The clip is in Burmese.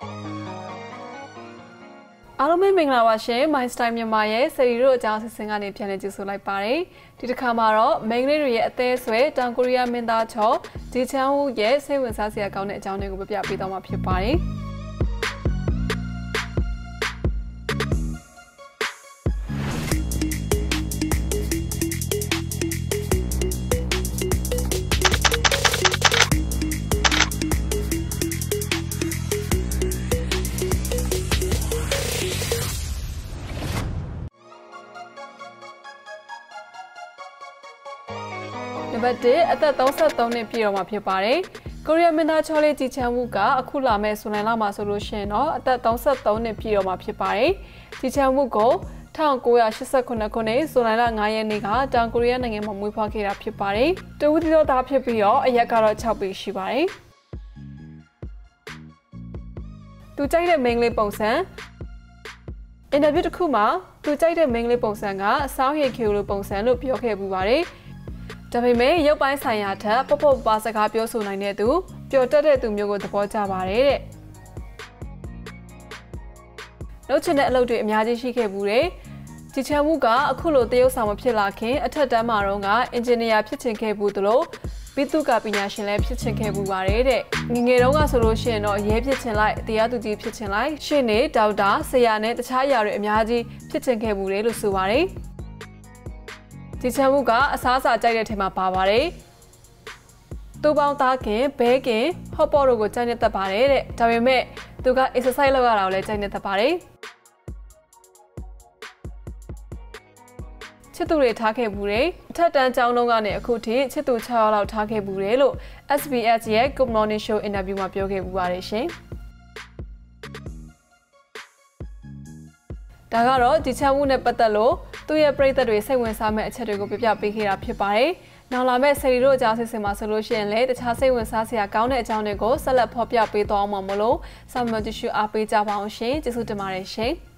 အားလုံးပဲမင်္ဂလာပါရှင် My Style မြန်မာရဲ့ဆယ်ရီတို့အကြောင်းအစီအစဉ်ကနေပြန်လည်ကြိုဆိုလိုက်ပါတယ်ဒီတစ်ခါမှာတော့မိန်းကလေးတွေရဲ့အသေးဆွဲတောင်ကိုရီးယားမင်းသားချော်ဂျီချန်ဝူရဲ့စိတ်ဝင်စားစရာကောင်းတဲ့အကြောင်းတွေကိုပြပြပေးသွားမှာဖြစ်ပါတယ်နံပါတ်1အသက်33နှစ်ပြည့်တော့မှာဖြစ်ပါတယ်။ကိုရီးယားမင်းသားချောလေးဂျီချန်ဝူကအခုလာမဲ့ဇွန်လလမှာဆိုလို့ရှိရင်တော့အသက်33နှစ်ပြည့်တော့မှာဖြစ်ပါတယ်။ဂျီချန်ဝူကို1989ခုနှစ်ဇွန်လ9ရက်နေ့ကတောင်ကိုရီးယားနိုင်ငံမှာမွေးဖွားခဲ့တာဖြစ်ပါတယ်။တဦးတည်းသားဖြစ်ပြီးတော့အရက်ကတော့6ပေရှိပါတယ်။သူကြိုက်တဲ့မိန်းကလေးပုံစံအင်တာဗျူးတစ်ခုမှာသူကြိုက်တဲ့မိန်းကလေးပုံစံကအဆောင်းဟေခေလိုပုံစံလို့ပြောခဲ့ပူပါတယ်။ဒါပေမဲ့ရုပ်ပိုင်းဆိုင်ရာထက်ပေါ့ပေါ့ပါစကားပြောဆိုနိုင်တဲ့သူပျော်တက်တဲ့သူမျိုးကိုသဘောကျပါတယ်တဲ့။လုပ်ချင်တဲ့အလုပ်တွေအများကြီးရှိခဲ့ဘူးတဲ့။ဂျီချန်ဝူကအခုလိုတရုတ်ဆောင်မဖြစ်လာခင်အထက်တန်းမှာတော့ကအင်ဂျင်နီယာဖြစ်ချင်ခဲ့ဘူးသလိုဘီသူကပညာရှင်လည်းဖြစ်ချင်ခဲ့ဘူးပါတယ်တဲ့။ငငယ်တုန်းကဆိုလို့ရှိရင်တော့ရဲဖြစ်ချင်လိုက်တရားသူကြီးဖြစ်ချင်လိုက်ရှင်းနေဒေါက်တာဆရာနဲ့တခြားအရာတွေအများကြီးဖြစ်ချင်ခဲ့ဘူးတယ်လို့ဆိုပါတယ်။ဂျီချန်ဝူကအစားအစာကြိုက်တဲ့ထဲမှာပါပါတယ်။သူ့ပေါင်းသားခင်ဘဲခင်ဟော့ပေါ့တို့ကိုကြိုက်နေတတ်ပါတယ်တဲ့။ဒါပေမဲ့သူက exercise လုပ်ရတာကိုလည်းကြိုက်နေတတ်ပါတယ်။ချစ်သူတွေထားခဲ့ဘူးတယ်။အထက်တန်းကျောင်းလုံးကနေအခုထိချစ်သူ6ယောက်လောက်ထားခဲ့ဘူးတယ်လို့ SBS ရဲ့ Good Morning Show interview မှာပြောခဲ့ပူပါတယ်ရှင်။ဒါကတော့ဂျီချန်ဝူနဲ့ပတ်သက်လို့သူ့ရဲ့ပရိသတ်တွေစိတ်ဝင်စားမဲ့အချက်တွေကိုပြပြပေးခဲ့တာဖြစ်ပါတယ်။နောက်လာမယ့်ဆယ်ရီတို့အကြောင်းအစီအစဉ်မှာဆိုလို့ရှိရင်လည်းတခြားစိတ်ဝင်စားစရာကောင်းတဲ့အကြောင်းတွေကိုဆက်လက်ဖော်ပြပေးသွားအောင်မလို့စာမကြည့်ရှုအားပေးကြပါအောင်ရှင်။ကျေးဇူးတင်ပါတယ်ရှင်။